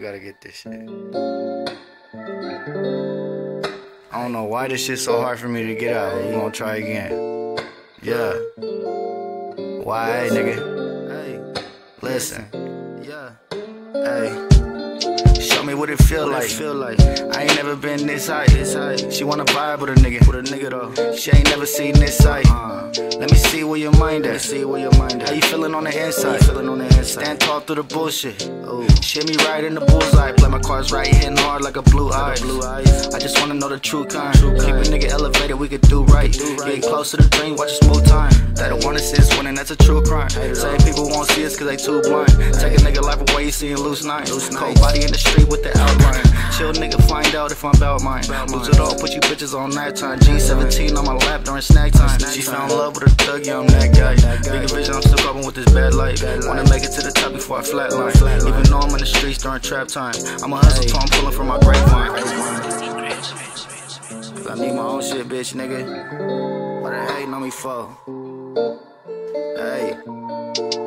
gotta get this shit. I don't know why this shit's so hard for me to get out. We gonna try again. Yeah. Why, nigga? Hey, listen. Yeah. Hey. Show me what it feel like. I ain't never been this high. She wanna vibe with a nigga though. She ain't never seen this sight. Let me see where your mind at. How you feeling on the inside? Stand tall through the bullshit. Shit me right in the bullseye. Play my cards right, hitting hard like a blue eye. I just wanna know the true kind. Keep a nigga elevated, we could do right. Getting close to the dream, watch a smooth time. They don't wanna see us winning, that's a true crime. Same people won't see us cause they too blind. Take a nigga life away, you seeing loose nights. Cold body in the street with the outline. Chill nigga, find out if I'm about mine. Lose it all, put you bitches on night time. G17 on my lap during snack time. She found love with a thug, yeah, I'm that guy. Bigger vision, I'm still coping with this bad life. Wanna make it to the top before I flatline. Even though I'm in the streets during trap time, I'm a hustle till I'm pulling from my grapevine. Cause I need my own shit, bitch, nigga. What they hating on me for? Hey.